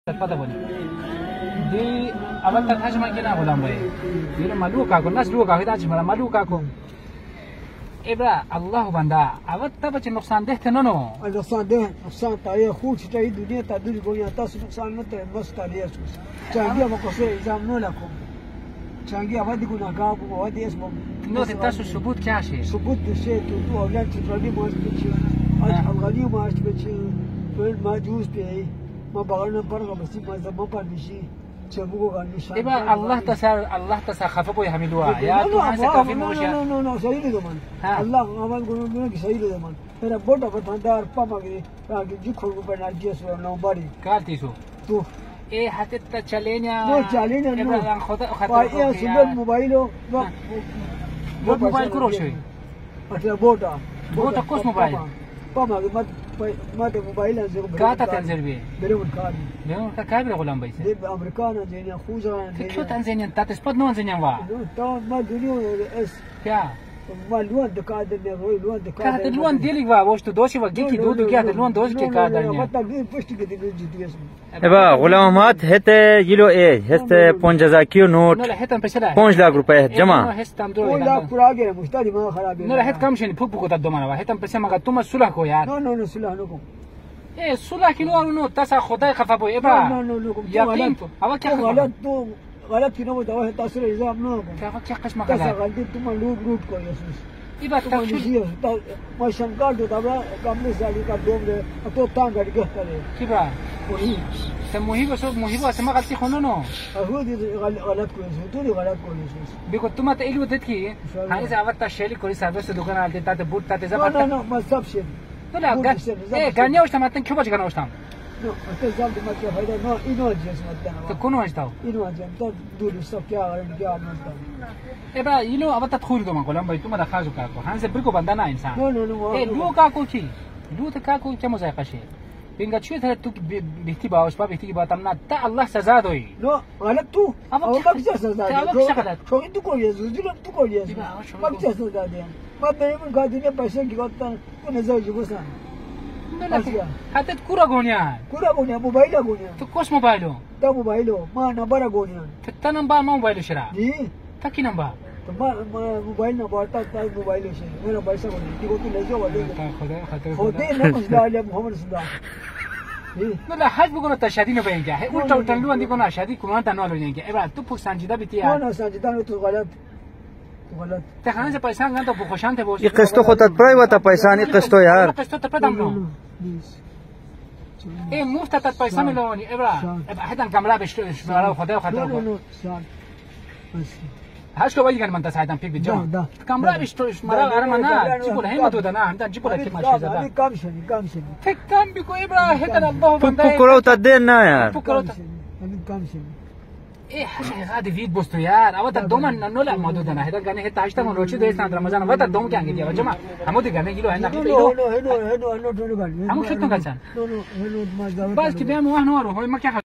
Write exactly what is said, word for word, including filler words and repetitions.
पता बोली di awal tak hajma kena bolam boy dia malu ka ko nas lu ka hita chmara malu ka ko ebra allah banda awat ta bach nuksan deh te no no nuksan deh nuksan ta ye khud chai dunia ta duri ko ya ta nuksan no te bas ta liya sus changi ma ko se exam no la ko changi awadi ko na ka ko awadi es bom no te tasu subut kya she subut de se tu tu awlan chali mas bichi aj alghani mas bichi fil majus pe ma bagana par ga basi ma zama par bishi Iba Allah tasar Allah tasar khafa boy hamilwa ya tu hase kafi moshya no no no sahi le man Allah amal gunu ne ki sahi le man tera boda batandar pa magri ka ki jikho ko bana jesu no bari kalti so tu e hatet ta chalenya no chalenya no ibra yan khoda khatar pa ya subel mobile ba bo mobile kuro shoy atra boda boda kos mobile pa magri mat mat mobile azur ka ta tanzerbi belum kan belum ka kabra gulam bayse de americana de khuza de kyo tanzania ta spod no tanzania wa ta ma dunyo es kya ma luan de ka de ne roi luan de ka ka de luan deli wa wosh to doshi wa giki do do kya de luan doshi ke ka da ne ta de pushti ke de jidies eba gulam ahmad hete yilo e heste ponjaza kyo note पाँच लाख रुपए जमा लाख पूरा गया मुश्तारी में खराब है no la het kam sheni phuk phuk ta do mana wa hetam pesa maga tuma sulah ko yaar no no no sulah no ko ए सुलह की नो नो तसा खुदा खफा बो एबा no no no यकीन तो अब क्या गलत तो गलत की नो बताओ है तसरे एग्जाम नो क्या क्या कस्म का गलती तुम लूट लूट को यस इबा तक ما شنقال تو دابا قبل زالي का دوم रे तो तांग गड़ गया करे किबा वही تموهي بس موهي بس ما غلطي خونو نو هو دي غلط كويس تو دي غلط كويس بيكو تما تقيلو دتكي هاي زعبت تشيلي كوري سابس دكان على تات بوت تات زعبت لا لا ما سبشن لا لا ايه غانيا وش تماتن كيو باج غانا وش تام no انت زعبت ما كيف هذا no انو جس متنا تكونو وش تاو انو جن تو دور سب क्या क्या नता एबा इनो अब त थुर दो मको लम्बई तुम रखा जो काको हां से बिल्को बंदा ना इंसान no no no ए लू काको की लू त काको क्या मजा कशे बिंगा छुए थे तू बिहती बाउस पा बिहती की बात हमना ता अल्लाह सजा दोई no गलत तू अब क्या सजा दे अब क्या गलत छोड़ी तू को ये जुजुल तू को ये अब क्या सजा दे मैं मेरे मन का दिन पैसे की बात तो नजर जुगोसा हाते कुरा गोनिया कुरा गोनिया मोबाइल गोनिया तो कोस मोबाइल हो ता मोबाइल हो मां नंबर गोनिया ता नंबर मोबाइल शरा जी ता की नंबर तो मां मोबाइल नंबर ता ता मोबाइल से मेरा पैसा गोनिया की को तू ले जाओ वाले खुदा खतर खुदा ने मुस्ला ले मोहम्मद सदा no la haj bugo ta shadi no bayin kya ulta ulta lu andi kona shadi kuma ta no lo yen kya eba tu puk sanjida bitia no no sanjida no tu galat tu galat te khan se paisa ngan to khoshan the bosh ये किस्तो होता प्राइवेट पैसा नहीं किस्तो यार kisto ta padam no e mufta ta paisa me lo ni eba eba hadan kamla be shmara khoda khatar no no sal bas هاش كو بايجان من تساعدان فيك بالجامعة كامرا بيشتوش مرا أرمانا جيبوا لهم ما تودنا عندنا جيبوا لك ما شيء زاد كم شني كم شني فك كم بيكو إبرة هكذا الله بنداي فكروا تدينا يار فكروا كم شني إيه حاجة غادي فيد بوستو يار أبغى تدوما نولا ما تودنا هذا كان هي تعيش تمن روشي ده إسنا رمضان أبغى تدوم كان كذي يا جماعة همو دي كانوا يجيلو هنا كيلو هنو هنو هنو هنو هنو همو شو تنقل سان هنو هنو ما بس كده مو هنو هو ما كان